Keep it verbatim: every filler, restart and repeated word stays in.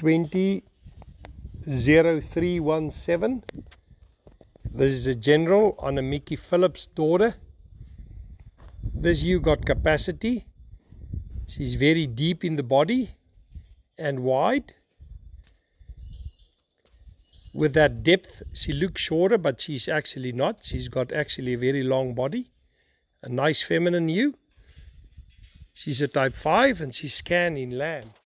twenty zero three one seven. This is a general on a Mickey Phillips daughter. This ewe got capacity. She's very deep in the body and wide. With that depth, she looks shorter, but she's actually not. She's got actually a very long body. A nice feminine ewe. She's a type five and she's scanned in lamb.